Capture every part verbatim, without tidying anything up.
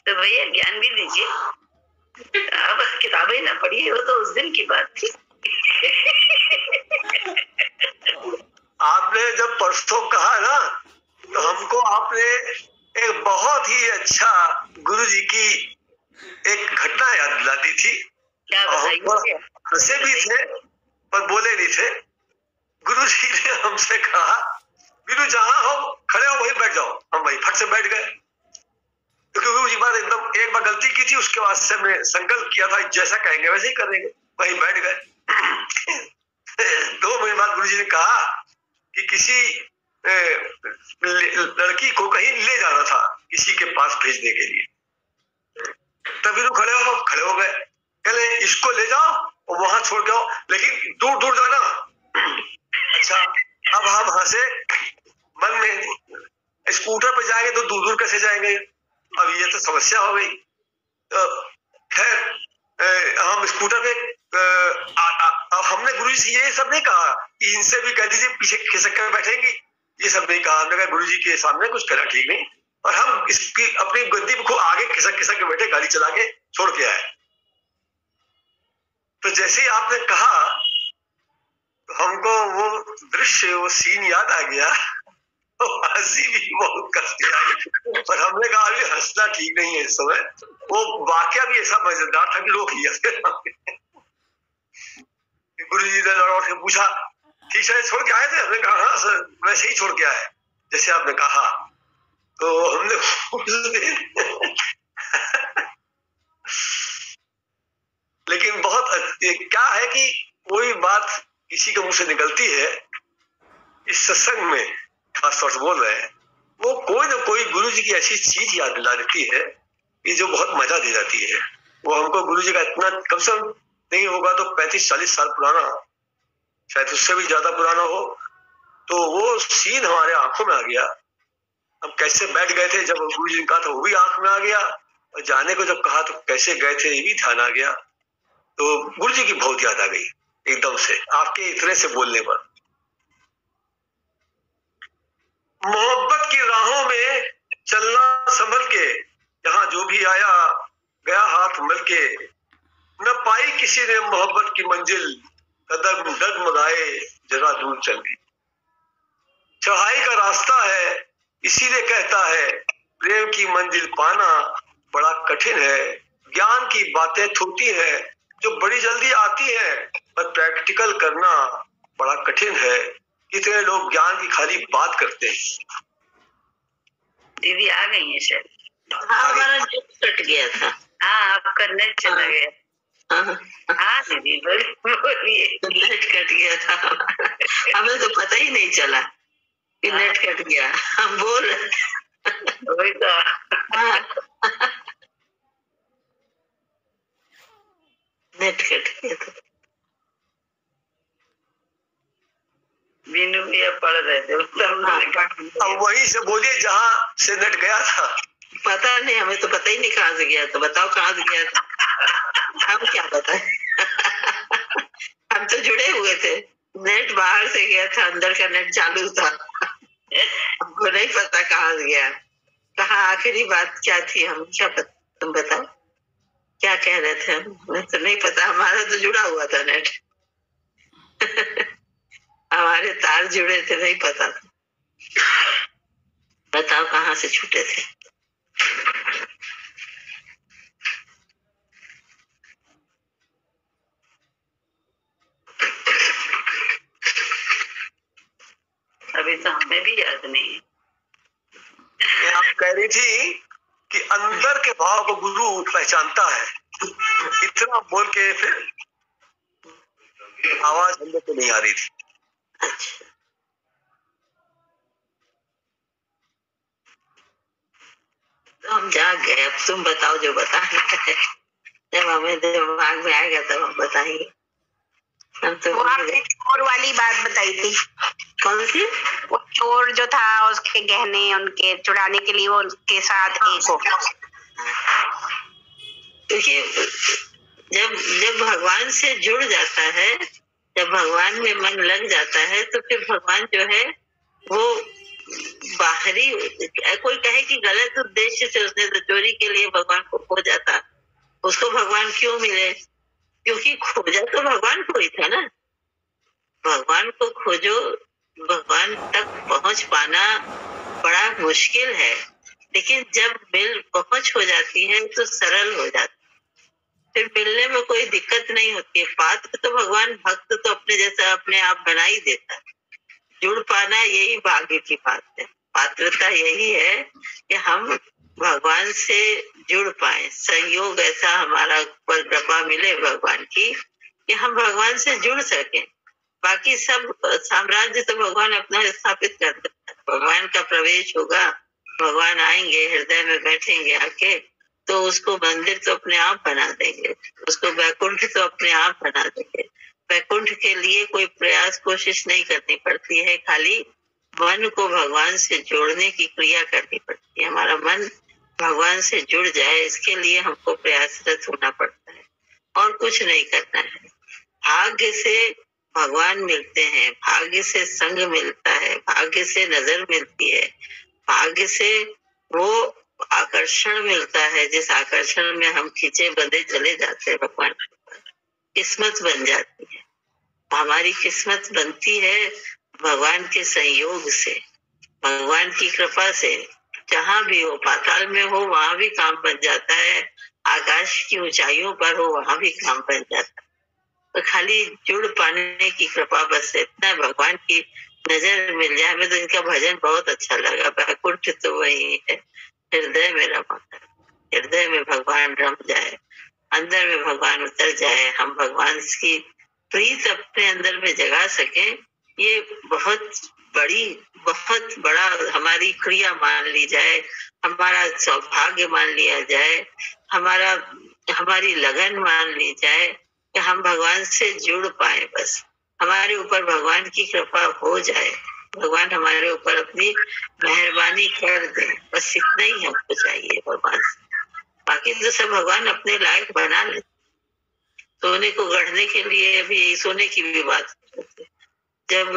तो भैया ज्ञान भी दीजिए। अब किताबें ना पढ़ी, वो तो उस दिन की बात थी। आपने जब परसों कहा ना, तो हमको आपने एक बहुत ही अच्छा गुरु जी की एक घटना याद दिला दी थी। क्या बताइए? हंसे भी थे पर बोले नहीं थे। गुरु जी ने हमसे कहा, गुरु जहां हो खड़े हो वहीं बैठ जाओ। हम वहीं फट से बैठ गए, क्योंकि गुरु जी बात एकदम एक बार गलती की थी, उसके बाद से हमने संकल्प किया था जैसा कहेंगे वैसे ही करेंगे। वहीं बैठ गए। दो महीने बाद गुरु जी ने कहा कि किसी लड़की को कहीं ले जाना था, किसी के पास भेजने के लिए। तभी तो खड़े हो खड़े हो गए। कहले इसको ले जाओ और वहां छोड़ के आओ, लेकिन दूर दूर जाना। अच्छा, अब हम हंसे मन में, स्कूटर पे जाएंगे तो दूर दूर कैसे जाएंगे? अब ये तो समस्या हो गई। तो खैर हम स्कूटर पे अब हमने गुरु जी से ये सब नहीं कहा कि इनसे भी कह दीजिए पीछे खिसक कर बैठेंगी, ये सब नहीं कहा। हमने कहा गुरु जी के सामने कुछ करना ठीक नहीं, और हम इसकी अपनी गद्दी को आगे खिसक खिसक के बैठे, गाड़ी चला के छोड़ के आए। तो जैसे ही आपने कहा तो हमको वो दृश्य, वो सीन याद आ गया। तो हंसी भी बहुत करती आई, पर हमने कहा अभी हंसना ठीक नहीं है इस समय। वो वाकया भी ऐसा मजेदार था कि लोग गुरु जी ने लौट के पूछा, ठीक से छोड़ के आए थे? हमने कहा हाँ सर, वैसे ही छोड़ के आए जैसे आपने कहा। तो हमने लेकिन बहुत क्या है कि कोई बात किसी के मुंह से निकलती है, इस सत्संग में खास तौर से बोल रहे हैं, वो कोई ना कोई गुरु जी की ऐसी चीज याद दिला देती है कि जो बहुत मजा दे जाती है। वो हमको गुरु जी का इतना, कम से कम नहीं होगा तो पैंतीस चालीस साल पुराना, शायद उससे भी ज्यादा पुराना हो। तो वो सीन हमारे आंखों में आ गया। हम कैसे बैठ गए थे जब गुरु जी ने कहा था, वो भी आंख में आ गया, और जाने को जब कहा तो कैसे गए थे ये भी ध्यान आ गया। तो गुरु जी की बहुत याद आ गई एकदम से आपके इतने से बोलने पर। मोहब्बत की राहों में चलना संभल के, यहाँ जो भी आया गया हाथ मल के, न पाई किसी ने मोहब्बत की मंजिल, कदम डगमगाए जरा दूर चल गई। चढ़ाई का रास्ता है इसीलिए कहता है, प्रेम की मंजिल पाना बड़ा कठिन है। ज्ञान की बातें थोती है जो बड़ी जल्दी आती है, पर प्रैक्टिकल करना बड़ा कठिन है। कितने लोग ज्ञान की खाली बात करते हैं। दीदी आ गई है शायद। हाँ, हमारा नेट कट गया था। हाँ, आपका नेट चला हाँ। गया। हाँ, हाँ दीदी बोलिए। नेट कट गया था, हमें तो पता ही नहीं चला कि नेट कट गया। हम बोल वही तो। नेट कट गया था। बीनू भैया पढ़ रहे थे, अब वहीं से बोलिए जहाँ से नेट गया था। पता नहीं, हमें तो पता ही नहीं कहाँ से गया। तो बताओ कहाँ से गया था, हम क्या बताएं। हम तो जुड़े हुए थे, नेट बाहर से गया था, अंदर का नेट चालू था। हमको नहीं पता कहाँ से गया, कहाँ आखिरी बात क्या थी, हम क्या पता। तुम बताओ क्या कह रहे थे? हमें तो नहीं पता, हमारा तो जुड़ा हुआ था नेट। हमारे तार जुड़े थे, नहीं पता था। बताओ कहाँ से छूटे थे। अभी तो हमें भी याद नहीं। आप कह रही थी कि अंदर के भाव को गुरु पहचानता है। इतना बोल के फिर आवाज अंदर को नहीं आ रही थी। तो हम जाग गए। अब तुम बताओ जो बताना है, जब हमें दिमाग में आएगा तब हम बताएंगे। हम तो वो आपने चोर वाली बात बताई थी। कौन सी? वो चोर जो था, उसके गहने उनके चुराने के लिए वो उनके साथ एक हो। देखिए, जब जब भगवान से जुड़ जाता है, जब भगवान में मन लग जाता है, तो फिर भगवान जो है वो बाहरी, कोई कहे कि गलत उद्देश्य से उसने तो चोरी के लिए भगवान को खोजा था, उसको भगवान क्यों मिले? क्योंकि खोजा तो भगवान को ही था ना। भगवान को खोजो, भगवान तक पहुंच पाना बड़ा मुश्किल है, लेकिन जब मिल पहुंच हो जाती है तो सरल हो जाती है, फिर मिलने में कोई दिक्कत नहीं होती है। पात्र तो भगवान, भक्त तो अपने जैसा अपने आप बना ही देता है। जुड़ पाना यही भाग्य की बात है। पात्रता यही है कि हम भगवान से जुड़ पाए, संयोग ऐसा हमारा पर कृपा मिले भगवान की कि हम भगवान से जुड़ सके। बाकी सब साम्राज्य तो भगवान अपना स्थापित कर देता है। भगवान का प्रवेश होगा, भगवान आएंगे, हृदय में बैठेंगे आके, तो उसको मंदिर तो अपने आप बना देंगे, उसको वैकुंठ तो अपने आप बना देंगे। वैकुंठ के लिए कोई प्रयास कोशिश नहीं करनी पड़ती है, खाली मन को भगवान से जोड़ने की क्रिया करनी पड़ती है। हमारा मन भगवान से जुड़ जाए, इसके लिए हमको प्रयासरत होना पड़ता है और कुछ नहीं करना है। भाग्य से भगवान मिलते हैं, भाग्य से संग मिलता है, भाग्य से नजर मिलती है, भाग्य से वो आकर्षण मिलता है जिस आकर्षण में हम खींचे बंधे चले जाते हैं भगवान के पास। किस्मत बन जाती है, हमारी किस्मत बनती है भगवान के संयोग से, भगवान की कृपा से। जहां भी हो, पाताल में हो वहां भी काम बन जाता है, आकाश की ऊंचाइयों पर हो वहां भी काम बन जाता है। तो खाली जुड़ पाने की कृपा बस इतना, भगवान की नजर मिल जाए। हमें तो इनका भजन बहुत अच्छा लगा, वैकुंठ तो वही है, हृदय में रमा कर, हृदय में भगवान रम जाए, अंदर में भगवान उतर जाए, हम भगवान की प्रीत अपने अंदर में जगा सके। ये बहुत बड़ी, बहुत बड़ा हमारी क्रिया मान ली जाए, हमारा सौभाग्य मान लिया जाए, हमारा हमारी लगन मान ली जाए कि हम भगवान से जुड़ पाए। बस हमारे ऊपर भगवान की कृपा हो जाए, भगवान हमारे ऊपर अपनी मेहरबानी कर दे, बस इतना ही हमको चाहिए भगवान से। बाकी तो सब भगवान अपने लायक बना ले। सोने को गढ़ने के लिए अभी सोने की भी बात करते, जब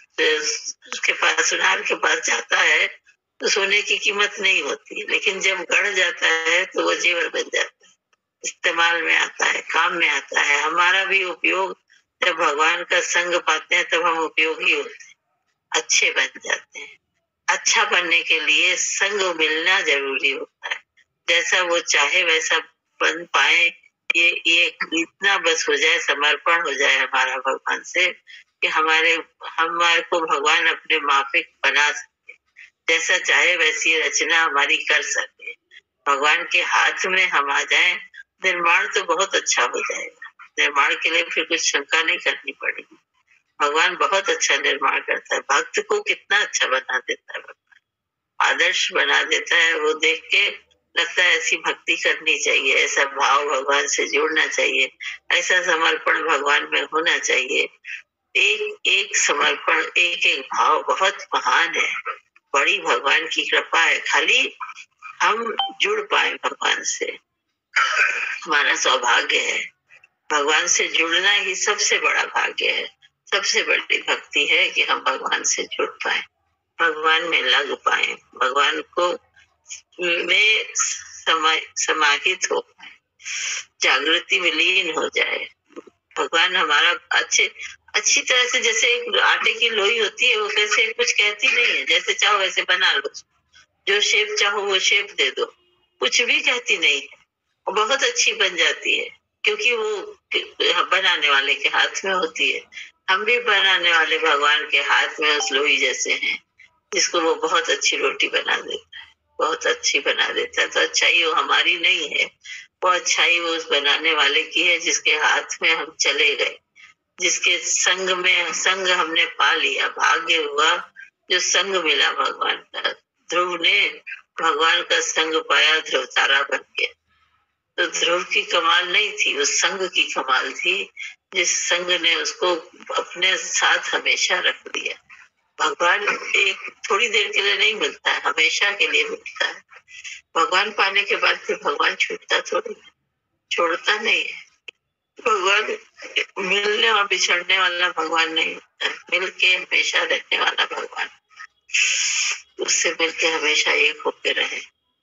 उसके पास, सुनार के पास जाता है तो सोने की कीमत नहीं होती, लेकिन जब गढ़ जाता है तो वो जेवर बन जाता है, इस्तेमाल में आता है, काम में आता है। हमारा भी उपयोग जब भगवान का संग पाते हैं तब हम उपयोगी होते हैं, अच्छे बन जाते हैं। अच्छा बनने के लिए संग मिलना जरूरी होता है, जैसा वो चाहे वैसा बन पाए। ये ये इतना बस हो जाए, समर्पण हो जाए हमारा भगवान से कि हमारे हमारे को भगवान अपने माफिक बना सके, जैसा चाहे वैसी रचना हमारी कर सके। भगवान के हाथ में हम आ जाएं, निर्माण तो बहुत अच्छा हो जाएगा। निर्माण के लिए फिर कुछ शंका नहीं करनी पड़ेगी, भगवान बहुत अच्छा निर्माण करता है। भक्त को कितना अच्छा बना देता है भगवान, आदर्श बना देता है। वो देख के लगता है ऐसी भक्ति करनी चाहिए, ऐसा भाव भगवान से जोड़ना चाहिए, ऐसा समर्पण भगवान में होना चाहिए। एक एक समर्पण, एक एक भाव बहुत महान है, बड़ी भगवान की कृपा है। खाली हम जुड़ पाए भगवान से, हमारा सौभाग्य है। भगवान से जुड़ना ही सबसे बड़ा भाग्य है, सबसे बड़ी भक्ति है कि हम भगवान से जुड़ पाए, भगवान में लग पाए, भगवान को में समा, समाहित हो पाए, जागृति विलीन हो जाए। भगवान हमारा अच्छे अच्छी तरह से, जैसे एक आटे की लोई होती है, वो कैसे कुछ कहती नहीं है, जैसे चाहो वैसे बना लो, जो शेप चाहो वो शेप दे दो, कुछ भी कहती नहीं है, वो बहुत अच्छी बन जाती है, क्योंकि वो बनाने वाले के हाथ में होती है। हम भी बनाने वाले भगवान के हाथ में उस लोई जैसे हैं, जिसको वो बहुत अच्छी रोटी बना देता है, बहुत अच्छी बना देता है। तो अच्छाई वो हमारी नहीं है, वो अच्छाई वो उस बनाने वाले की है, जिसके हाथ में हम चले गए, जिसके संग में संग हमने पा लिया। भाग्य हुआ जो संग मिला भगवान का। ध्रुव ने भगवान का संग पाया, ध्रुव तारा बन गया। तो ध्रुव की कमाल नहीं थी, उस संग की कमाल थी, जिस संग ने उसको अपने साथ हमेशा रख दिया। भगवान एक थोड़ी देर के लिए नहीं मिलता है, हमेशा के लिए मिलता है। भगवान पाने के बाद फिर भगवान छूटता थोड़ी है, छोड़ता नहीं है। भगवान मिलने और बिछड़ने वाला भगवान नहीं होता है, मिल के हमेशा रहने वाला भगवान। उससे मिलके हमेशा एक होके रहे।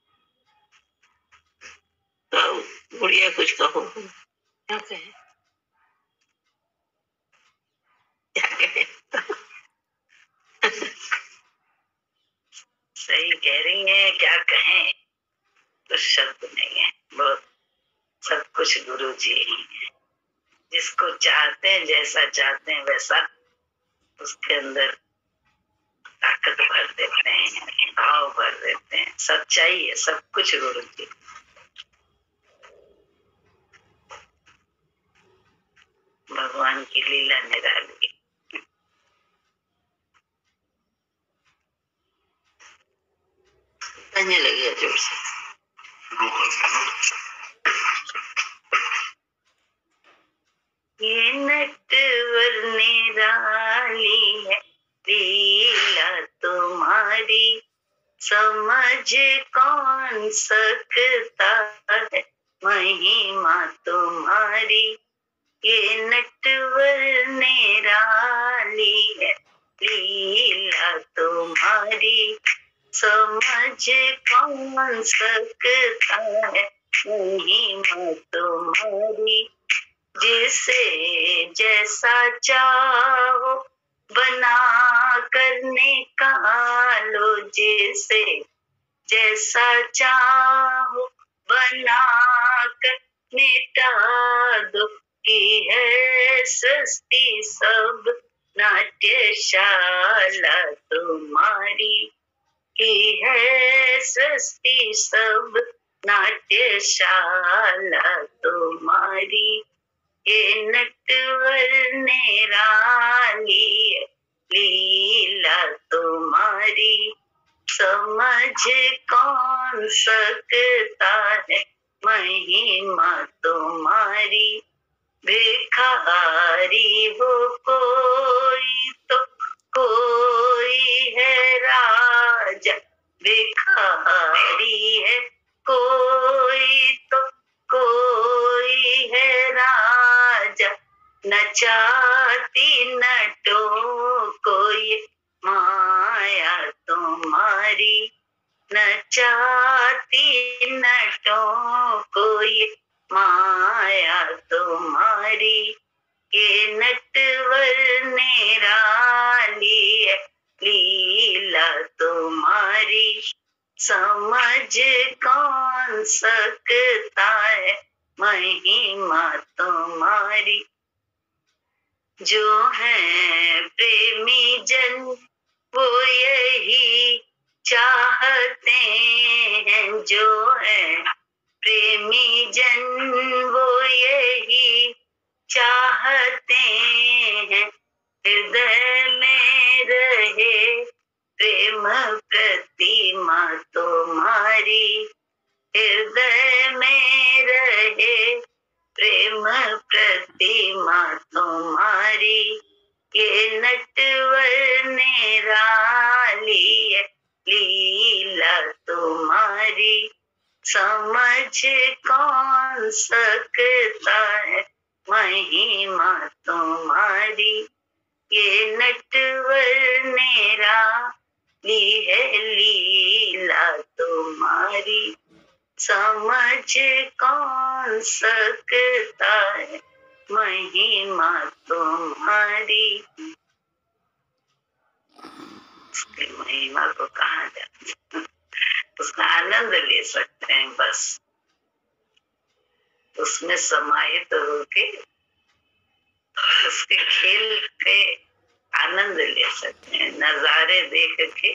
तो गुड़िया कुछ कहो, क्या कहे, क्या कहे? सही कह रही हैं, क्या कहें, कुछ शब्द नहीं है। बहुत सब कुछ गुरु जी ही है। जिसको चाहते हैं, जैसा चाहते हैं वैसा उसके अंदर ताकत भर देते हैं, भाव भर देते हैं। सच्चाई है, सब कुछ गुरु जी। भगवान की लीला निराली। कहने लगे जोर से। ये नटवर निराली है लीला तुम्हारी, समझ कौन सकता है महिमा तुम्हारी। ये नटवर निराली है लीला तुम्हारी, समझ कौन सकता है महिमा तुम्हारी। जिसे जैसा चाहो बना कर निकालो, जिसे जैसा चाहो बना कर मिटा दो। की है सस्ती सब नाट्यशाला तुम्हारी, की है सस्ती सब नाट्यशाला तुम्हारी। ये नटवर निराली है लीला तुम्हारी, समझ कौन सकता है महिमा तुम्हारी। भिखारी हो कोई तो कोई है राजा, भिखारी है कोई तो कोई है राजा। नचाती नटों को ये माया तुम्हारी, नचाती नटों को ये माया तुम्हारी। ये नटवर निराली है लीला तुम्हारी, समझ कौन सकता है महिमा तुम्हारी। जो है प्रेमी जन वो यही चाहते हैं, जो है प्रेमी जन वो यही चाहते हैं। हृदय में रहे प्रेम प्रतिमा तुम्हारी, हृदय में रहे प्रेम प्रतिमा तुम्हारी। ये नटवर निराली है लीला तुम्हारी, समझ कौन सकता है महिमा तुम्हारी। ये नटवर निराली है लीला तुम्हारी, समझ कौन सकता है महिमा तुम्हारी। उसकी महिमा को कहा जाता है, उसका आनंद ले सकते हैं, बस उसमें समाहित होके उसके खेल के आनंद ले सकते हैं, नजारे देख के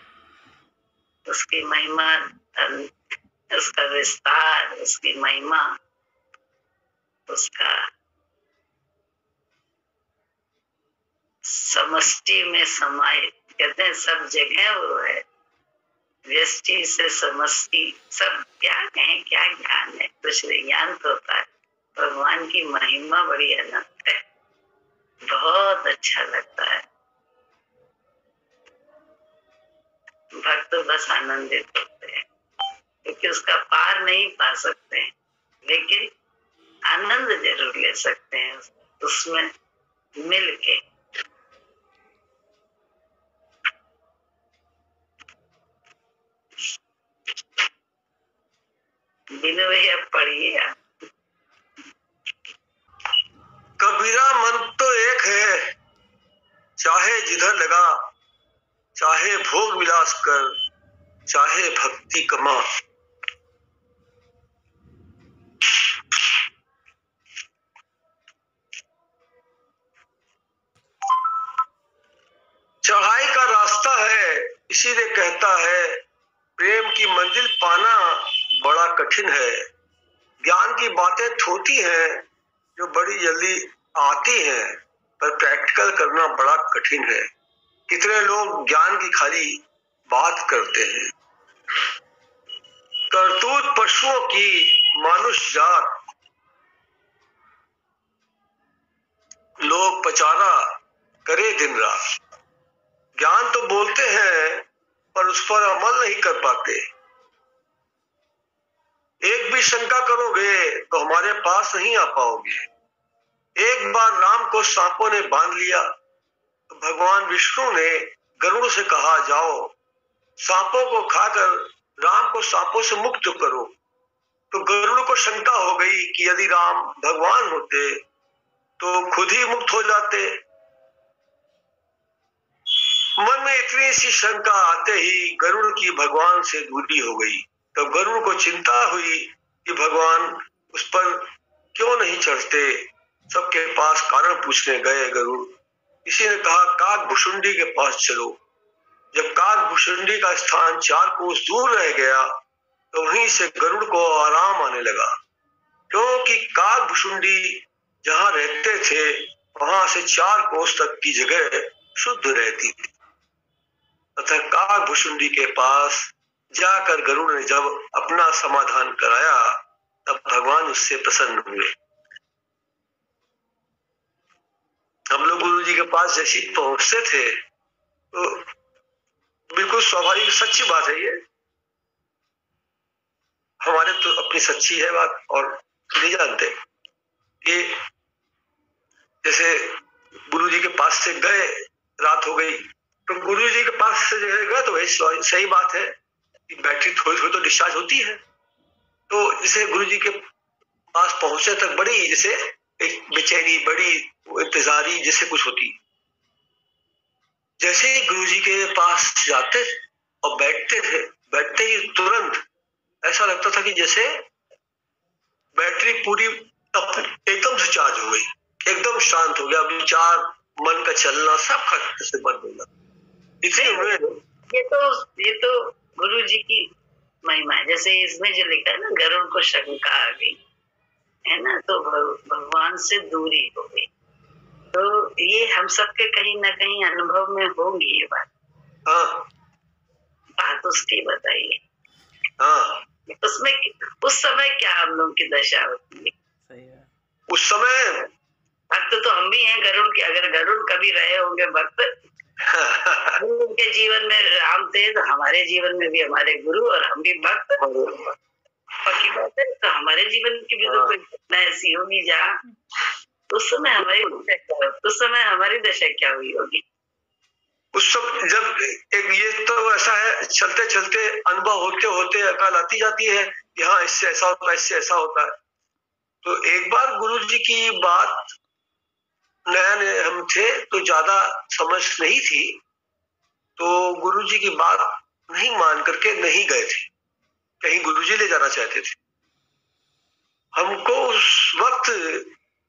उसकी महिमा, उसका विस्तार, उसकी महिमा, उसका समष्टि में समाहित। कहते हैं सब जगह वो है, व्यष्टि से समष्टि, सब क्या कहें, क्या ज्ञान है, कुछ ज्ञान तो होता है। भगवान की महिमा बड़ी अनंत है, बहुत अच्छा लगता है। भक्त बस आनंदित होते हैं क्योंकि उसका पार नहीं पा सकते, लेकिन आनंद जरूर ले सकते हैं उसमें मिल के। बिनु भैया पढ़िए आप। कबीरा मन तो एक है, चाहे जिधर लगा, चाहे भोग विलास कर, चाहे भक्ति कमा। चढ़ाई का रास्ता है, इसीलिए कहता है प्रेम की मंजिल पाना बड़ा कठिन है। ज्ञान की बातें थोती हैं जो बड़ी जल्दी आती हैं, पर प्रैक्टिकल करना बड़ा कठिन है। कितने लोग ज्ञान की खाली बात करते हैं। करतूत पशुओं की मानुष जात, लोग पचारा करे दिन रात। ज्ञान तो बोलते हैं पर उस पर अमल नहीं कर पाते। एक भी शंका करोगे तो हमारे पास नहीं आ पाओगे। एक बार राम को सांपों ने बांध लिया तो भगवान विष्णु ने गरुड़ से कहा, जाओ सांपों को खाकर राम को सांपों से मुक्त करो। तो गरुड़ को शंका हो गई कि यदि राम भगवान होते तो खुद ही मुक्त हो जाते। मन में इतनी सी शंका आते ही गरुड़ की भगवान से दूरी हो गई। तब तो गरुड़ को चिंता हुई कि भगवान उस पर क्यों नहीं चढ़ते। सबके पास कारण पूछने गए गरुड़। किसी ने कहा काग भुषुंडी के पास चलो। जब काग भुषुंडी का स्थान चार कोस दूर रह गया तो वहीं से गरुड़ को आराम आने लगा, क्योंकि काग भुषुंडी जहां रहते थे वहां से चार कोस तक की जगह शुद्ध रहती थी। तथा काग भुषुंडी के पास जाकर गरुड़ ने जब अपना समाधान कराया तब भगवान उससे प्रसन्न हुए। हम लोग गुरु जी के पास जैसे पहुंचते थे तो बिल्कुल स्वाभाविक सच्ची बात है, ये हमारे तो अपनी सच्ची है बात और नहीं जानते कि जैसे गुरु जी के पास से गए, रात हो गई तो गुरु जी के पास से गए तो वही सही बात है कि बैटरी थोड़ी थोड़ी तो डिस्चार्ज होती है। तो जैसे गुरु जी के पास पहुंचने तक बड़ी जैसे एक बेचैनी, बड़ी इंतजारी जैसे कुछ होती। जैसे ही गुरु जी के पास जाते और बैठते थे, बैठते ही तुरंत ऐसा लगता था कि जैसे बैटरी पूरी एकदम से चार्ज हो गई, एकदम शांत हो गया, विचार मन का चलना सब खत्म से बंद हो गया। इसलिए ये तो ये तो गुरु जी की महिमा है। जैसे इसमें जो लिखा है ना, गरुड़ को शंका आ गई है ना, तो भगवान से दूरी हो गई। तो ये हम सबके कहीं ना कहीं अनुभव में होंगी ये बात। हाँ। बात उसकी बताइए। हाँ। उसमें उस समय क्या हम लोग की दशा होती है? सही है। उस समय भक्त तो हम भी हैं गरुड़ के। अगर गरुड़ कभी रहे होंगे भक्त उनके जीवन में राम थे तो हमारे जीवन में भी हमारे गुरु और हम भी भक्त। पक्की बात है। तो हमारे जीवन की भी तो कोई घटना ऐसी होगी जहाँ उस समय हमारी उस समय हमारी दशा क्या हुई होगी? उस सब जब एक ये तो ऐसा है, चलते चलते अनुभव होते होते अकल आती जाती है कि हाँ इससे ऐसा होता है, इससे ऐसा होता है। तो एक बार गुरु जी की बात नया नया हम थे तो ज्यादा समझ नहीं थी, तो गुरु जी की बात नहीं मान करके नहीं गए थे, कहीं गुरु जी ले जाना चाहते थे हमको। उस वक्त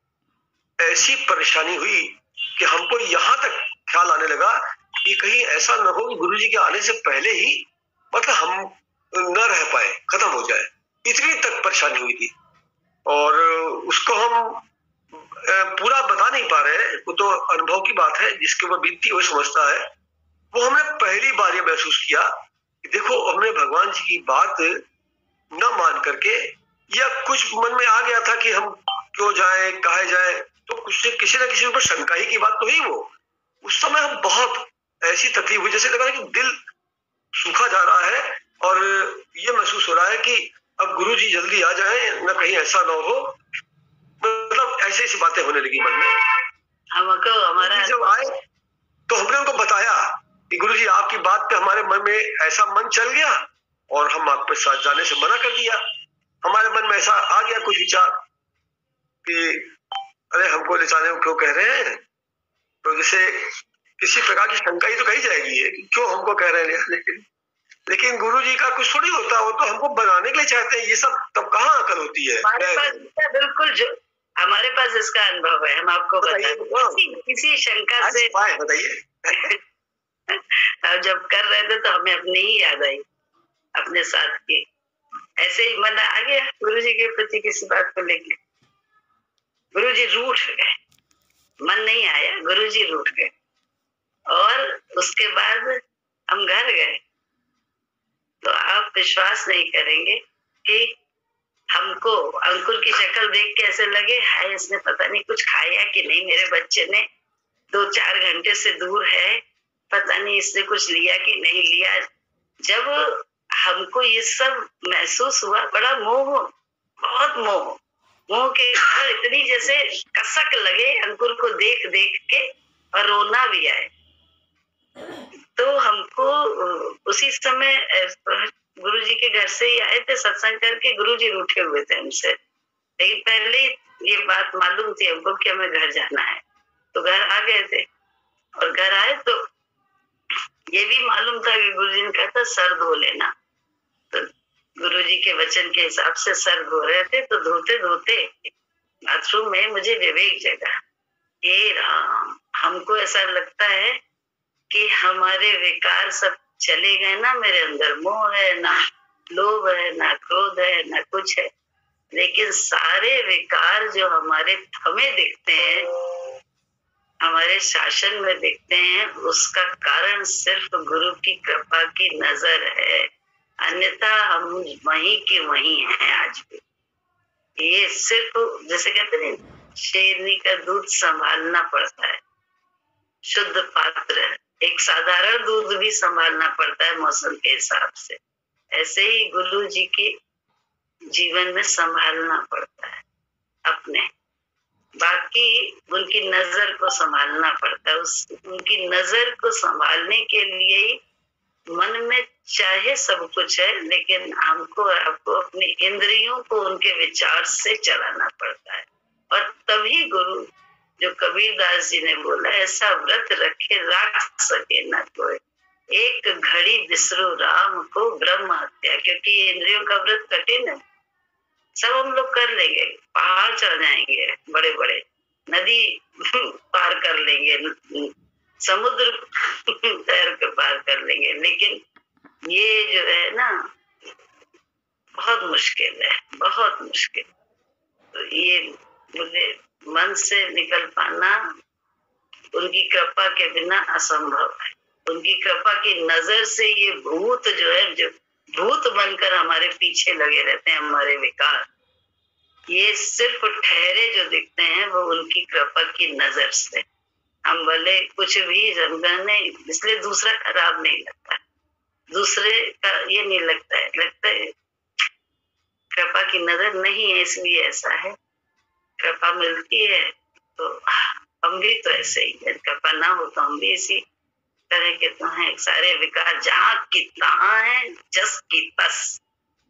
ऐसी परेशानी हुई कि हमको यहाँ तक ख्याल आने लगा कि कहीं ऐसा न हो कि गुरु जी के आने से पहले ही मतलब हम न रह पाए, खत्म हो जाए। इतनी तक परेशानी हुई थी और उसको हम पूरा बता नहीं पा रहे, वो तो अनुभव की बात है, जिसके ऊपर बीतती वो समझता है। वो हमने पहली बार ये महसूस किया कि देखो हमने भगवान जी की बात न मान करके, या कुछ मन में आ गया था कि हम क्यों जाए, कहे जाए, तो कुछ किसी न किसी ऊपर शंका ही की बात तो ही। वो उस समय हम बहुत ऐसी तकलीफ हुई, जैसे लगा कि दिल सूखा जा रहा है और ये महसूस हो रहा है कि अब गुरु जी जल्दी आ जाए, न कहीं ऐसा ना हो। मतलब ऐसी ऐसी बातें होने लगी मन में। हमको हमारा जब आए तो हमने उनको बताया कि गुरु जी आपकी बात पे हमारे मन में ऐसा मन चल गया और हम आपके साथ जाने से मना कर दिया। हमारे मन में ऐसा आ गया कुछ विचार कि अरे हमको ले जाने को क्यों कह रहे हैं, तो जैसे किसी प्रकार की शंका ही तो कही जाएगी है कि क्यों हमको कह रहे हैं, लेकिन लेकिन गुरु जी का कुछ थोड़ी होता, वो तो हमको बनाने के लिए चाहते हैं। ये सब तब कहाँ अकल होती है। हमारे पास बिल्कुल जो हमारे पास इसका अनुभव है, हम आपको बताइए किसी, किसी शंका से बताइए। जब कर रहे थे तो हमें अपनी ही याद आई, अपने साथ की, ऐसे ही मन आ गया गुरु जी के प्रति किसी बात को लेके। गुरु जी रूठ गए, मन नहीं आया, गुरु जी रूठ गए। और उसके बाद हम घर गए तो आप विश्वास नहीं करेंगे कि हमको अंकुर की शक्ल देख के ऐसे लगे हाय इसने पता नहीं कुछ खाया कि नहीं, मेरे बच्चे ने दो चार घंटे से दूर है, पता नहीं इसने कुछ लिया कि नहीं लिया। जब हमको ये सब महसूस हुआ, बड़ा मोह, बहुत मोह, मोह के इतनी जैसे कसक लगे अंकुर को देख देख के, और रोना भी आए। तो हमको उसी समय गुरुजी के घर से ही आए थे सत्संग करके, गुरुजी रूठे हुए थे हमसे, लेकिन पहले ये बात मालूम थी हमको कि हमें घर जाना है, तो घर आ गए थे। और घर आए तो ये भी मालूम था कि गुरुजी ने कहा था सर धो लेना, तो गुरुजी के वचन के हिसाब से सर धो रहे थे। तो धोते धोते बाथरूम में मुझे विवेक जगा, हे राम, हमको ऐसा लगता है कि हमारे विकार सब चले गए ना, मेरे अंदर मोह है ना, लोभ है ना, क्रोध है ना, कुछ है, लेकिन सारे विकार जो हमारे हमें दिखते हैं, हमारे शासन में दिखते हैं, उसका कारण सिर्फ गुरु की कृपा की नजर है, अन्यथा हम वहीं के वहीं हैं आज भी। ये सिर्फ जैसे कहते हैं शेरनी का दूध संभालना पड़ता है, शुद्ध पात्र, एक साधारण दूध भी संभालना पड़ता है मौसम के हिसाब से, ऐसे ही गुरु जी के जीवन में संभालना पड़ता है अपने, बाकी उनकी नजर को संभालना पड़ता है। उस उनकी नजर को संभालने के लिए ही मन में चाहे सब कुछ है, लेकिन हमको आपको अपनी इंद्रियों को उनके विचार से चलाना पड़ता है। और तभी गुरु, जो कबीरदास जी ने बोला, ऐसा व्रत रखे राख सके न कोई, एक घड़ी बिसरो राम को ब्रह्म हत्या। क्योंकि ये इंद्रियों का व्रत कठिन है, सब हम लोग कर लेंगे, पहाड़ चढ़ जाएंगे, बड़े बड़े नदी पार कर लेंगे, समुद्र तैर के पार कर लेंगे, लेकिन ये जो है ना बहुत मुश्किल है, बहुत मुश्किल। तो ये मुझे मन से निकल पाना उनकी कृपा के बिना असंभव है। उनकी कृपा की नजर से ये भूत जो है, जो भूत बनकर हमारे पीछे लगे रहते हैं, हमारे विकार, ये सिर्फ ठहरे जो दिखते हैं वो उनकी कृपा की नजर से। हम भले कुछ भी समझने, इसलिए दूसरा खराब नहीं लगता, दूसरे का ये नहीं लगता है, लगता है कृपा की नजर नहीं है इसलिए ऐसा है। कृपा मिलती है तो हम भी तो ऐसे ही है, कृपा ना हो तो हम भी इसी तरह के तो हैं। सारे विकार जहाँ की तहाँ है, जस की तस,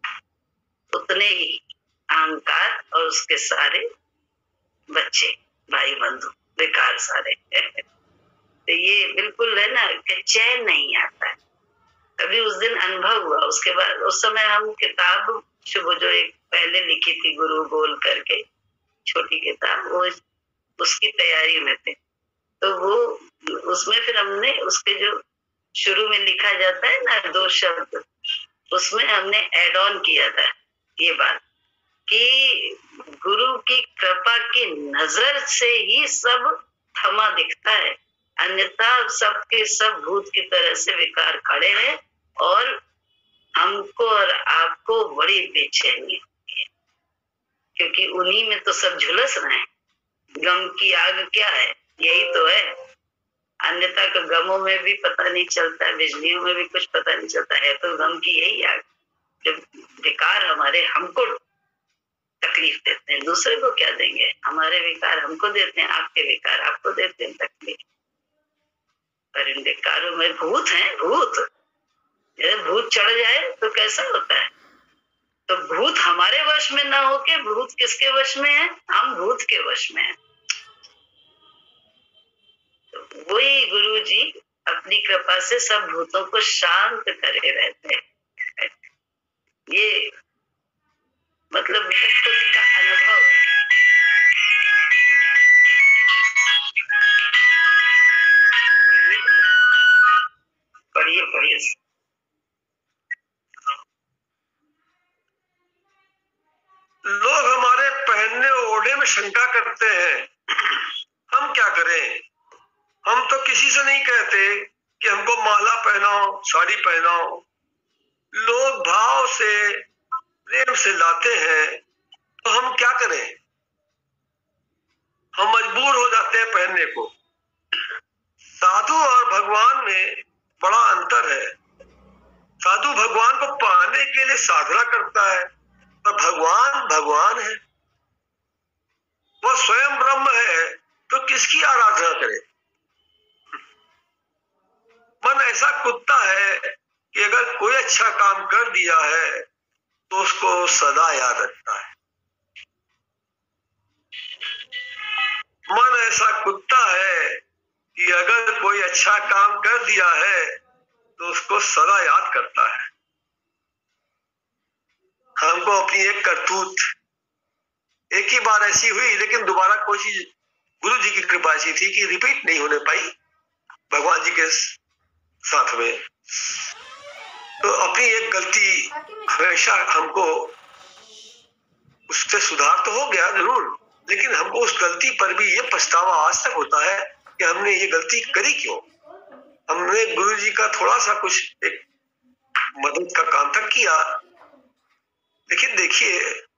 उतने ही अहंकार और उसके सारे बच्चे, भाई बंधु, विकार सारे। तो ये बिल्कुल है ना कि चैन नहीं आता है। कभी उस दिन अनुभव हुआ, उसके बाद उस समय हम किताब शुभ जो एक पहले लिखी थी गुरु बोल करके, छोटी किताब, वो उसकी तैयारी में थे। तो वो उसमें फिर हमने उसके जो शुरू में लिखा जाता है ना दो शब्द, उसमें हमने एड ऑन किया था ये बात कि गुरु की कृपा की नजर से ही सब थमा दिखता है, अन्यथा सबके सब भूत की तरह से विकार खड़े हैं और हमको और आपको बड़ी बेचैनी है, क्योंकि उन्हीं में तो सब झुलस रहे हैं। गम की आग क्या है, यही तो है, अन्यथा तो गमों में भी पता नहीं चलता, बिजलियों में भी कुछ पता नहीं चलता है, तो गम की यही आग। जब विकार हमारे हमको तकलीफ देते हैं, दूसरे को क्या देंगे, हमारे विकार हमको देते हैं, आपके विकार आपको देते हैं तकलीफ। पर इन विकारों में भूत हैं, भूत, भूत चढ़ जाए तो कैसा होता है, तो भूत हमारे वश में ना होके भूत किसके वश में है? हम भूत के वश में हैं। तो वही गुरु जी अपनी कृपा से सब भूतों को शांत करे रहते हैं। ये मतलब मेरे खुद का अनुभव है। पढ़िए पढ़िए। लोग हमारे पहनने ओढ़ने में शंका करते हैं, हम क्या करें? हम तो किसी से नहीं कहते कि हमको माला पहनाओ, साड़ी पहनाओ। लोग भाव से प्रेम से लाते हैं, तो हम क्या करें? हम मजबूर हो जाते हैं पहनने को। साधु और भगवान में बड़ा अंतर है। साधु भगवान को पाने के लिए साधना करता है, पर भगवान भगवान है, वो स्वयं ब्रह्म है, तो किसकी आराधना करे? मन ऐसा कुत्ता है कि अगर कोई अच्छा काम कर दिया है तो उसको सदा याद रखता है। मन ऐसा कुत्ता है कि अगर कोई अच्छा काम कर दिया है तो उसको सदा याद करता है। हमको अपनी एक करतूत एक ही बार ऐसी हुई, लेकिन दोबारा कोशिश गुरु जी की कृपा ऐसी थी कि रिपीट नहीं होने पाई भगवान जी के साथ में। तो अपनी एक गलती हमेशा हमको, उससे सुधार तो हो गया जरूर, लेकिन हमको उस गलती पर भी ये पछतावा आज तक होता है कि हमने ये गलती करी क्यों। हमने गुरु जी का थोड़ा सा कुछ एक मदद का काम तक किया, लेकिन देखिए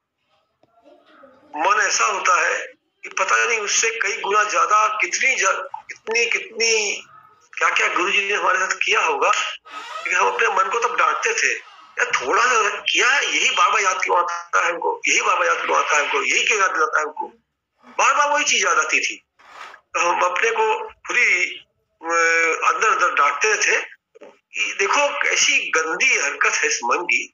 मन ऐसा होता है कि पता नहीं उससे कई गुना ज्यादा कितनी जा, कितनी कितनी क्या क्या गुरु जी ने हमारे साथ किया होगा। लेकिन हम अपने मन को तब डांटते थे, यार थोड़ा सा किया है, यही बार बार याद क्यों आता है हमको, यही बार बार याद क्यों आता है हमको, यही क्यों याद दिलाता है हमको, बार बार वही चीज याद आती थी। तो हम अपने को खुद ही अंदर अंदर डांटते थे कि देखो कैसी गंदी हरकत है इस मन की,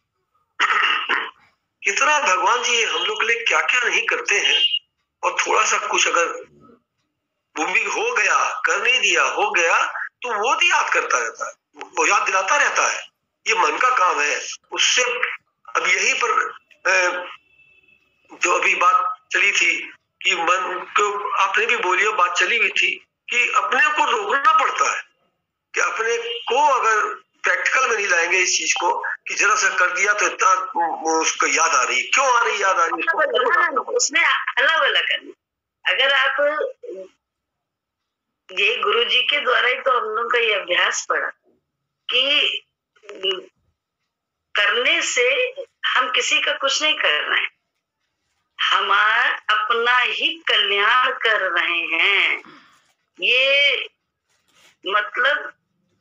कितना भगवान जी हम लोग के लिए क्या क्या नहीं करते हैं, और थोड़ा सा कुछ अगर भूमि हो गया, कर नहीं दिया, हो गया, तो वो भी याद करता रहता है, वो याद दिलाता रहता है। ये मन का काम है। उससे अब यही पर जो अभी बात चली थी कि मन को, आपने भी बोलियो, बात चली हुई थी कि अपने को रोकना पड़ता है, कि अपने को अगर प्रैक्टिकल में नहीं लाएंगे इस चीज को कि जरा सा कर दिया तो इतना उसको याद आ रही है, क्यों आ रही याद आ रही है, उसमें अलग अलग करना। अगर आप ये गुरु जी के द्वारा ही तो हम लोग का ये अभ्यास पड़ा कि करने से हम किसी का कुछ नहीं कर रहे हैं, हमारा अपना ही कल्याण कर रहे हैं। ये मतलब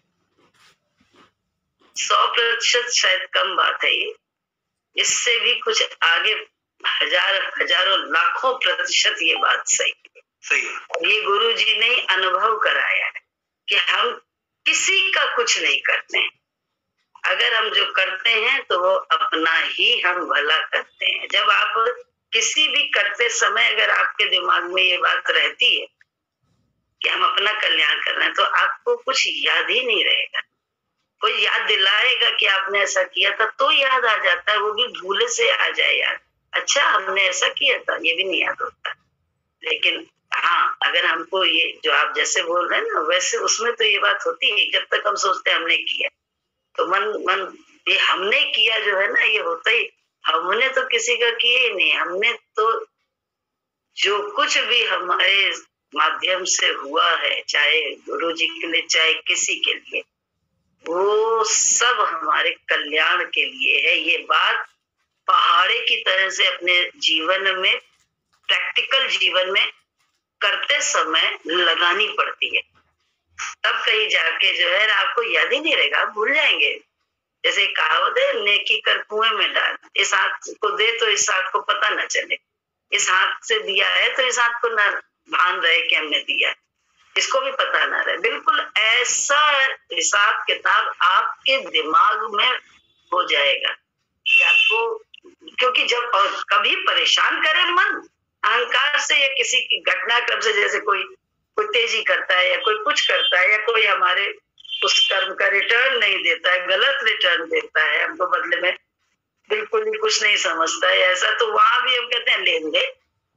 सौ प्रतिशत शायद कम बात है, ये इससे भी कुछ आगे हजार हजारों लाखों प्रतिशत ये बात सही है। सही। ये गुरु जी ने अनुभव कराया है कि हम किसी का कुछ नहीं करते हैं। अगर हम जो करते हैं तो वो अपना ही हम भला करते हैं। जब आप किसी भी करते समय अगर आपके दिमाग में ये बात रहती है कि हम अपना कल्याण कर रहे हैं, तो आपको कुछ याद ही नहीं रहेगा। कोई याद दिलाएगा कि आपने ऐसा किया था तो याद आ जाता है, वो भी भूले से आ जाए याद, अच्छा हमने ऐसा किया था, ये भी नहीं याद होता। लेकिन हाँ, अगर हमको ये जो आप जैसे बोल रहे हैं ना, वैसे उसमें तो ये बात होती है। जब तक हम सोचते हैं हमने किया, तो मन मन ये हमने किया जो है ना, ये होता ही, हमने तो किसी का किया ही नहीं। हमने तो जो कुछ भी हमारे माध्यम से हुआ है, चाहे गुरु जी के लिए चाहे किसी के लिए, वो सब हमारे कल्याण के लिए है। ये बात पहाड़े की तरह से अपने जीवन में, प्रैक्टिकल जीवन में करते समय लगानी पड़ती है, तब कहीं जाके जो है आपको याद ही नहीं रहेगा, आप भूल जाएंगे। जैसे कहावत है, नेकी कर कुएं में डाल, इस हाथ को दे तो इस हाथ को पता न चले, इस हाथ से दिया है तो इस हाथ को न भान रहे कि हमने दिया, इसको भी पता ना रहे। बिल्कुल ऐसा हिसाब किताब आपके दिमाग में हो जाएगा कि आपको क्योंकि जब और कभी परेशान करे मन अहंकार से या किसी की घटनाक्रम से, जैसे कोई कोई तेजी करता है या कोई कुछ करता है या कोई हमारे उस कर्म का रिटर्न नहीं देता है, गलत रिटर्न देता है, हमको बदले में बिल्कुल ही कुछ नहीं समझता है, ऐसा, तो वहां भी हम कहते हैं लेन देन।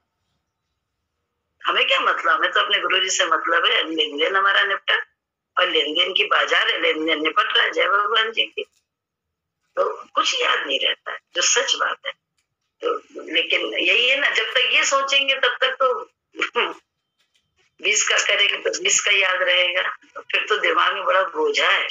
हमें क्या मतलब, हमें तो अपने गुरुजी से मतलब है, लेन देन हमारा निपटा, और लेन देन की बाजार है, लेन देन निपट रहा है, जय भगवान जी की। तो कुछ याद नहीं रहता है, जो सच बात है। तो लेकिन यही है ना, जब तक ये सोचेंगे तब तक तो बीस का करेंगे तो बीस का याद रहेगा, तो फिर तो दिमाग में बड़ा बोझा है।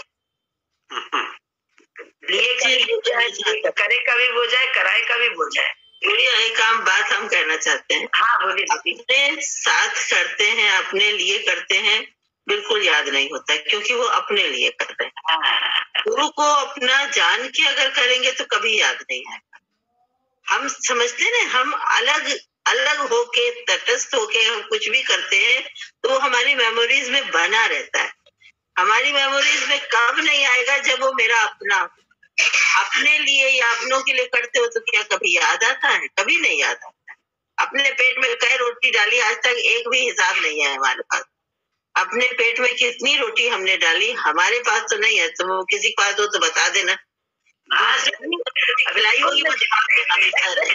लिए का भी बोझा है, करे का भी बोझा है, कराए का भी बोझा है। एक आम बात हम कहना चाहते हैं। हाँ बोलिए। अपने साथ करते हैं, अपने लिए करते हैं, बिल्कुल याद नहीं होता है, क्योंकि वो अपने लिए कर रहे हैं। गुरु को अपना जान के अगर करेंगे तो कभी याद नहीं आएगा। हम समझते हैं ना, हम अलग अलग होके, तटस्थ होके हम कुछ भी करते हैं तो वो हमारी मेमोरीज में बना रहता है। हमारी मेमोरीज में कब नहीं आएगा, जब वो मेरा अपना, अपने लिए या अपनों के लिए करते हो तो क्या कभी याद आता है? कभी नहीं याद आता है। अपने पेट में कई रोटी डाली, आज तक एक भी हिसाब नहीं है हमारे पास। अपने पेट में कितनी रोटी हमने डाली, हमारे पास तो नहीं है। तो किसी के पास हो तो बता देना। अगलाई होगी वो हमेशा रहे,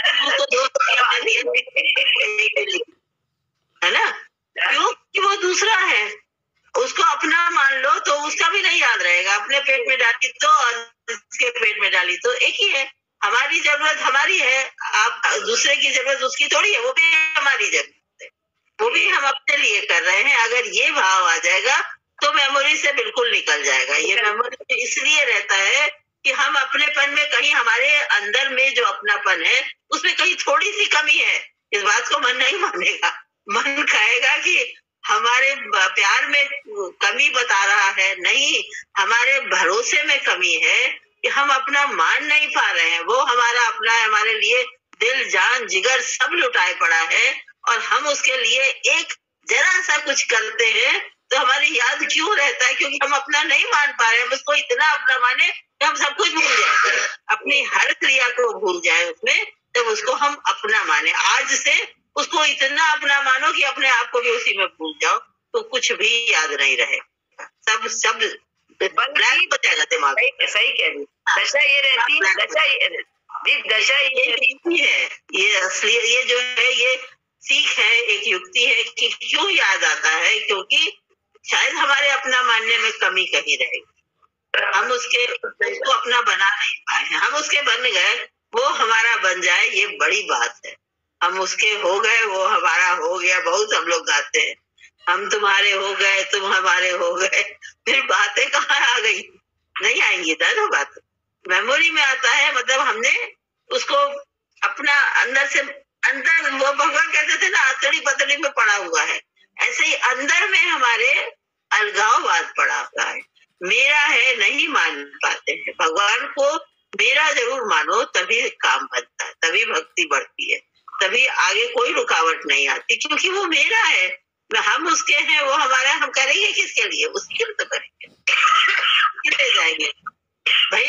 है ना? क्योंकि वो दूसरा है, उसको अपना मान लो तो उसका भी नहीं याद रहेगा। अपने पेट में डाली तो और उसके पेट में डाली तो एक ही है। हमारी जरूरत हमारी है, आप दूसरे की जरूरत उसकी थोड़ी है, वो भी हमारी जरूरत है, वो भी हम अपने लिए कर रहे हैं। अगर ये भाव आ जाएगा तो मेमोरी से बिल्कुल निकल जाएगा। ये मेमोरी इसलिए रहता है कि हम अपनेपन में कहीं, हमारे अंदर में जो अपनापन है उसमें कहीं थोड़ी सी कमी है। इस बात को मन नहीं मानेगा, मन कहेगा कि हमारे प्यार में कमी बता रहा है, नहीं, हमारे भरोसे में कमी है कि हम अपना मान नहीं पा रहे हैं। वो हमारा अपना है, हमारे लिए दिल जान जिगर सब लुटाए पड़ा है, और हम उसके लिए एक जरा सा कुछ करते हैं तो हमारी याद क्यों रहता है? क्योंकि हम अपना नहीं मान पा रहे हैं। हम उसको इतना अपना माने कि हम सब कुछ भूल जाए, अपनी हर क्रिया को भूल जाए उसमें, तब उसको हम अपना माने। आज से उसको इतना अपना मानो कि अपने आप को भी उसी में भूल जाओ, तो कुछ भी याद नहीं रहे, सब सब ब्लैंक हो जाएगा दिमाग। सही कह रही, दशा ये रहती है, दशा ये दशा ये रहती है। ये असली, ये जो है, ये सीख है, एक युक्ति है कि क्यों याद आता है, क्योंकि शायद हमारे अपना मानने में कमी कहीं रहेगी। हम उसके उसको अपना बना नहीं पाए हैं। हम उसके बन गए, वो हमारा बन जाए, ये बड़ी बात है। हम उसके हो गए, वो हमारा हो गया। बहुत हम लोग गाते हैं, हम तुम्हारे हो गए, तुम हमारे हो गए। फिर बातें कहाँ आ गई? नहीं आएंगी दादा बात। मेमोरी में आता है, मतलब हमने उसको अपना अंदर से, अंदर, वो भगवान कहते थे ना, अतड़ी पतड़ी में पड़ा हुआ है, ऐसे ही अंदर में हमारे अलगाववाद पड़ा हुआ है। मेरा है नहीं मान पाते हैं। भगवान को मेरा जरूर मानो, तभी काम बनता है, तभी भक्ति बढ़ती है, तभी आगे कोई रुकावट नहीं आती, क्योंकि वो मेरा है, हम उसके हैं, वो हमारा। हम करेंगे किसके लिए? उसके लिए तो करेंगे, कितने जाएंगे भाई?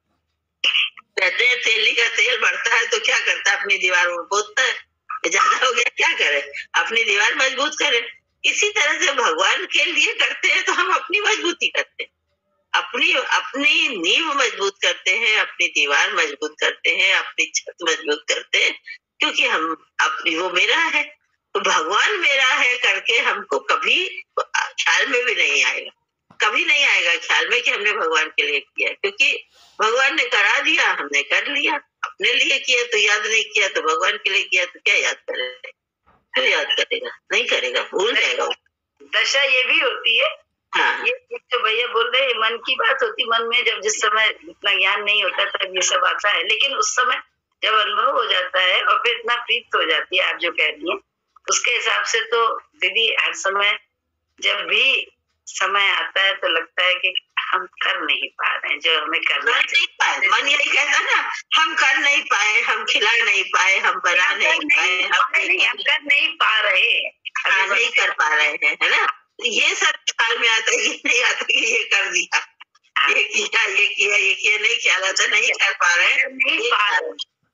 कहते हैं तेली का तेल बढ़ता है तो क्या करता है? अपनी दीवार में पोतता है। ज्यादा हो गया क्या करे? अपनी दीवार मजबूत करे। इसी तरह से भगवान के लिए करते हैं तो हम अपनी मजबूती करते हैं, अपनी अपनी नींव मजबूत करते हैं, अपनी दीवार मजबूत करते हैं, अपनी छत मजबूत करते हैं, क्योंकि हम अपनी, वो मेरा है। तो भगवान मेरा है करके हमको कभी ख्याल में भी नहीं आएगा, कभी नहीं आएगा ख्याल में कि हमने भगवान के लिए किया, क्योंकि भगवान ने करा दिया, हमने कर लिया। अपने लिए किया तो याद नहीं किया, तो भगवान के लिए किया तो क्या याद करेगा? क्यों याद करेगा? नहीं करेगा, भूल जाएगा। दशा ये भी होती है। हाँ, ये जो भैया बोल रहे हैं, मन की बात होती। मन में जब जिस समय इतना ज्ञान नहीं होता तब ये सब आता है, लेकिन उस समय जब अनुभव हो जाता है और फिर इतना प्रीत हो जाती है, आप जो कह रही हैं, उसके हिसाब से तो दीदी हर समय जब भी समय आता है तो लगता है कि हम कर नहीं पा रहे हैं जो हमें करना नहीं पाए। मन यही कहता है ना, हम कर नहीं पाए, हम खिला नहीं पाए, हम बना नहीं पाए, हम कर नहीं पा रहे, हाँ, नहीं कर पा रहे हैं, है ना? ये सब ख्याल में आता है, ये नहीं आता कि ये कर दिया, ये किया, ये किया, ये किया, नहीं ख्याल आता, नहीं कर पा रहे हैं, नहीं पा रहे।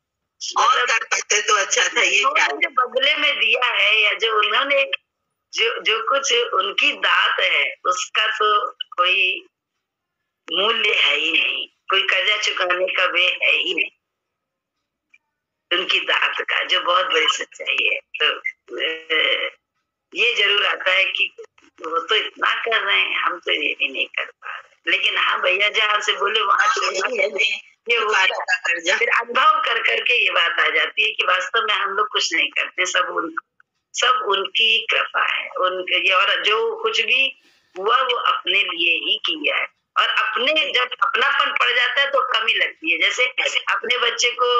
और कर पाते तो अच्छा था। ये क्या जो बदले में दिया है या जो उन्होंने जो जो कुछ उनकी दात है उसका तो कोई मूल्य है ही नहीं, कोई कर्जा चुकाने का वे है ही नहीं उनकी दात का, जो बहुत बड़ी सच्चाई है। तो ये जरूर आता है कि वो तो इतना कर रहे हैं, हम तो ये भी नहीं कर पा रहे। लेकिन हाँ भैया जहाँ से बोले वहां तो ये फिर अनुभव कर करके ये बात आ जाती है कि वास्तव में हम लोग कुछ नहीं करते, सब उन सब उनकी कृपा है उनके। और जो कुछ भी हुआ वो अपने लिए ही किया है, और अपने जब अपनापन पड़ जाता है तो कमी लगती है। जैसे अपने बच्चे को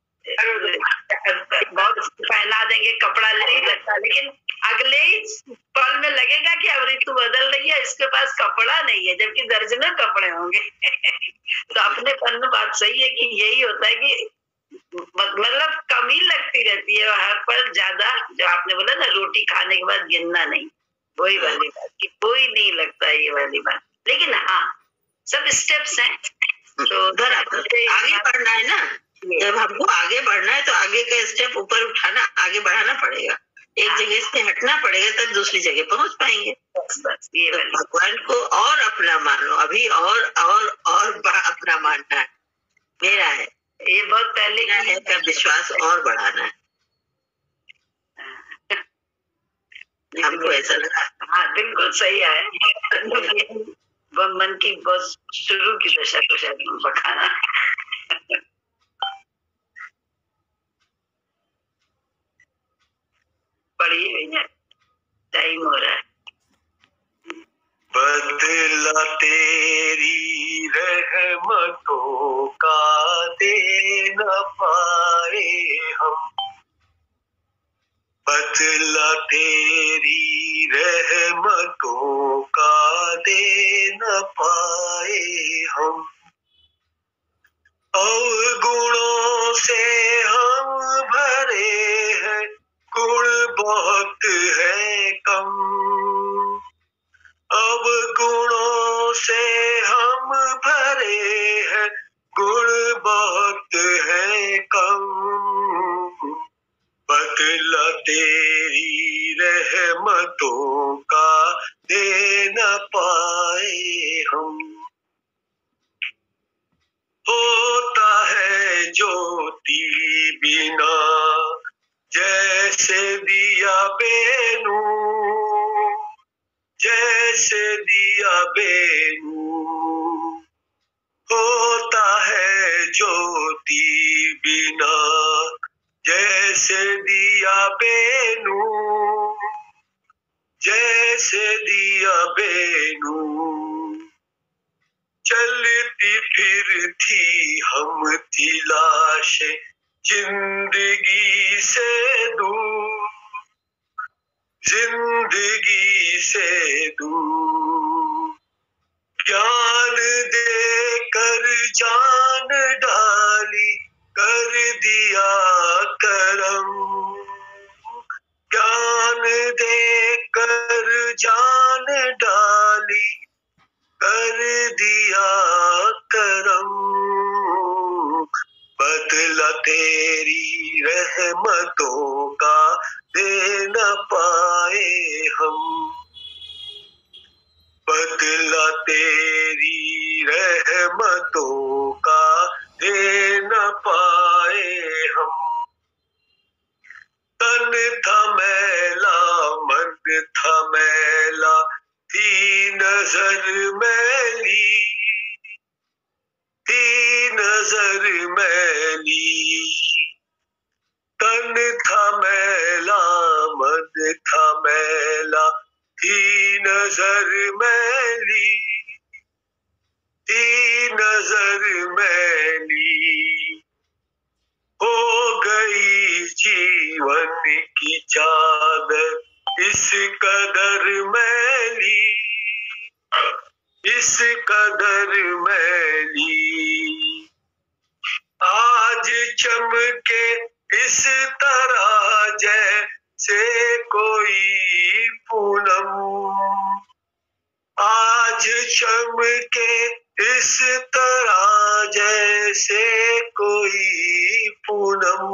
बहुत पहना देंगे, कपड़ा नहीं लगता, लेकिन अगले ही पल में लगेगा कि अब ऋतु बदल रही है, इसके पास कपड़ा नहीं है, जबकि दर्जनों कपड़े होंगे। तो अपने पन में बात सही है कि यही होता है कि मतलब कमी लगती रहती है हर पर ज्यादा। जो आपने बोला ना रोटी खाने के बाद गिनना नहीं, वही वाली बात कि कोई नहीं लगता ये वाली बात। लेकिन हाँ सब स्टेप्स हैं, तो उधर आगे बढ़ना है ना। जब हमको आगे बढ़ना है तो आगे का स्टेप ऊपर उठाना, आगे बढ़ाना पड़ेगा। एक जगह से हटना पड़ेगा तब दूसरी जगह पहुंच पाएंगे। बस बस ये तो भगवान को और अपना मानो, अभी और और और अपना मानना है मेरा है, ये बहुत पहले का है का विश्वास और बढ़ाना है। हमको ऐसा लगा। हाँ बिल्कुल सही है। मन की बहुत शुरू की दशा को शायद बखाना। पढ़िए भैया, टाइम हो रहा है। बदला तेरी रहमतों का दे न पाए हम, बदला तेरी रहमतों का दे न पाए हम, अवगुणों से हम भरे हैं, गुण बहुत है कम, अब गुणों से हम भरे हैं, गुण बहुत है कम, बदला तेरी रहमतों का दे न पाए हम। होता है ज्योति बिना जैसे दिया बेनूर, जैसे दिया बेनूर, होता है ज्योति बिना जैसे दिया बेनूर, जैसे दिया बेनूर, चलती फिरती हम थी लाशें जिंदगी से दूर, जिंदगी से दूर, ज्ञान दे कर जान डाली, कर दिया करम, ज्ञान दे कर जान डाली, कर दिया करम, बदला तेरी रहमतों का दे न पाए हम, बदला तेरी रहमतों का दे न पाए हम, तन था मैला मन था मैला, थी नजर मैली, थी नजर मैली, तन था मैला मन था मैला, थी नजर मैली, थी नजर मैली, हो गई जीवन की चादर इस कदर मैली, इस कदर मैली, आज चमके इस तरह जैसे कोई पूनम, आज चमके इस तरह जैसे कोई पूनम,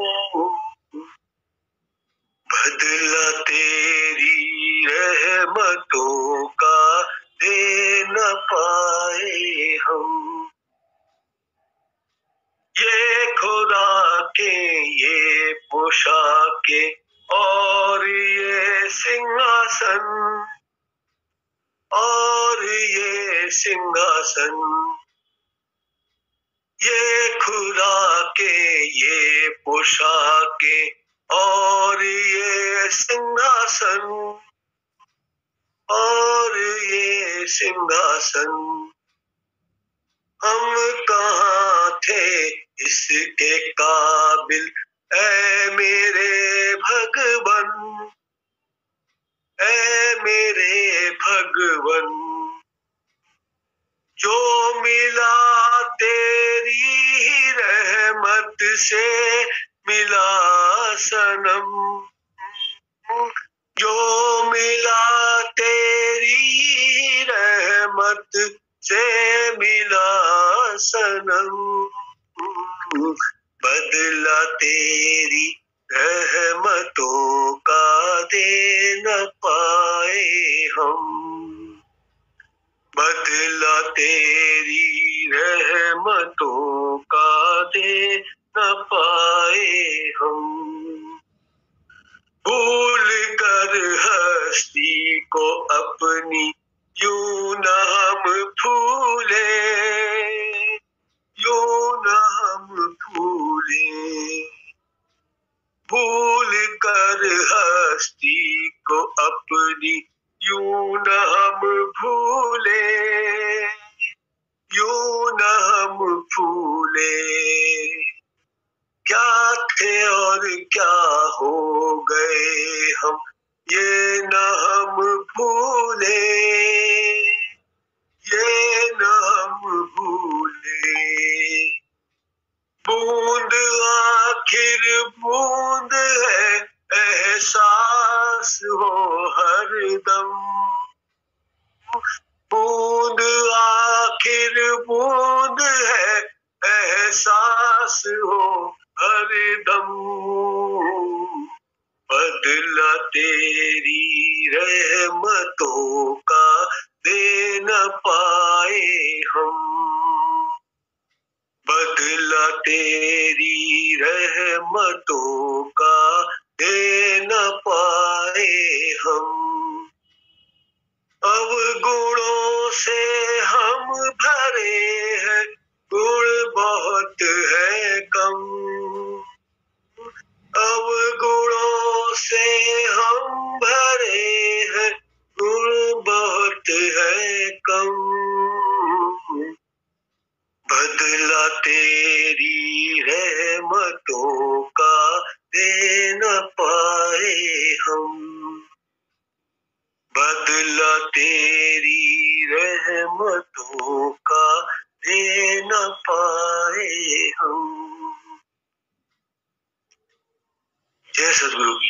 बदला तेरी रहमतों का दे न पाए हम। ये खुदा के ये पोशाके और ये सिंहासन, और ये सिंहासन, ये खुदा के ये पोशाके और ये सिंहासन, और ये सिंहासन, हम कहाँ थे इसके काबिल ऐ मेरे भगवन, ऐ मेरे भगवन, जो मिला तेरी ही रहमत से मिला सनम, जो मिला तेरी ही रहमत से मिला सनम, बदला तेरी रहमतों का दे न पाए हम, बदला तेरी रहमतों का दे न पाए हम। भूल कर हस्ती को अपनी यूं न हम भूले, यूं न हम भूले, भूल कर हस्ती को अपनी यूं न हम भूले, यूं न हम भूले, क्या थे और क्या हो गए हम ये न हम भूले, ये न हम भूले, बूंद आखिर बूंद है एहसास हो हरदम, बूंद आखिर बूंद है एहसास हो हरदम, बदला तेरी रहमतों का दे न पाए हम, बदला तेरी रहमतों का दे न पाए हम। अवगुणों से हम भरे हैं, गुण बहुत है कम, अवगुणों से हम भरे हैं, गुण बहुत है कम, बदला तेरी रहमतों का दे न पाए हम, बदला तेरी रहमतों का दे न पाए हम। जय सद्गुरु की।